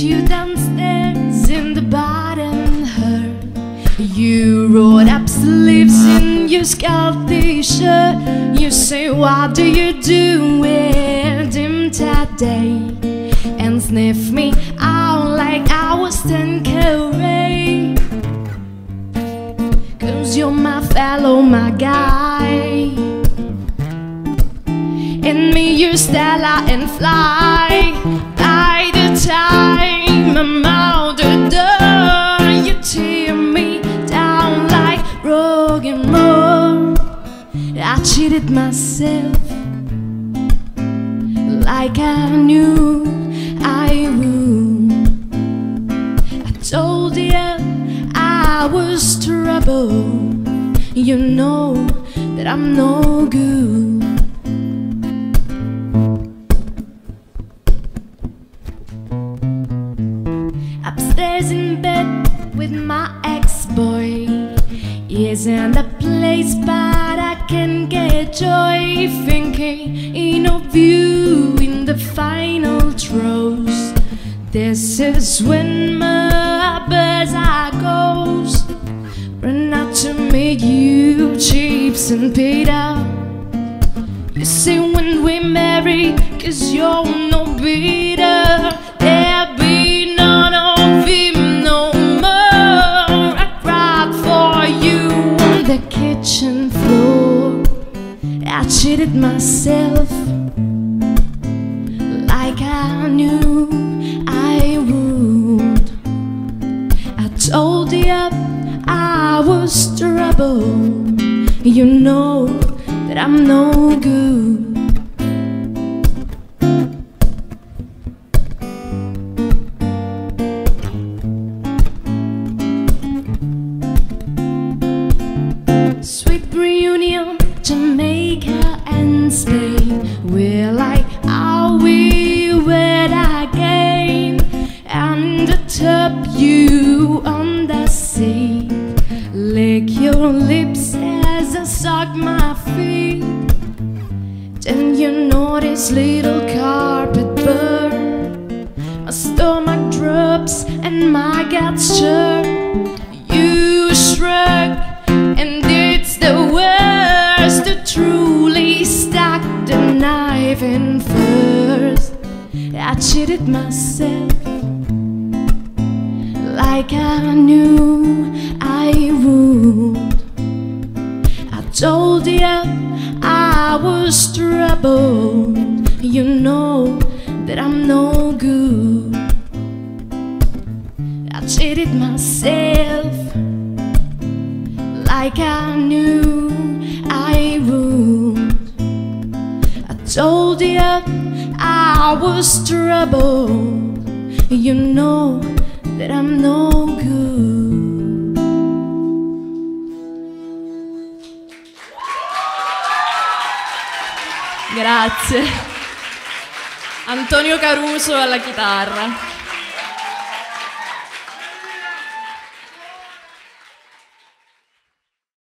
you downstairs in the bottom hurt. You rolled up sleeves in your scout t-shirt. You say, what do you do with him today? And sniff me out like I was 10 carat. 'Cause you're my fellow, my guy. In me you're Stella and fly. By the time I'm out the door, you tear me down like rock and roll. I cheated myself like I knew I would. I told you I was trouble. You know that I'm no good. Upstairs in bed with my ex-boy. Isn't the place, but I can get joy thinking of you in the final throes. This is when my buzz goes. Run out to meet you, Chips and Peter. You say when we marry, 'cause you're no better. There'll be none of him no more. I cried for you on the kitchen floor. I cheated myself like I knew I would. I told you I was trouble. You know that I'm no good. Sweet reunion, Jamaica and Spain. We're like, are we wet again? And the top, you on the sea. Lick your lips as I suck my feet. Then you notice little carpet burn. My stomach drops and my guts churn. You shrug and it's the worst to truly stuck the knife in first. I cheated myself like I knew I would. I told you I was trouble. You know that I'm no good. I cheated myself like I knew I would. I told you I was trouble. You know that I'm no good. Grazie. Antonio Caruso alla chitarra.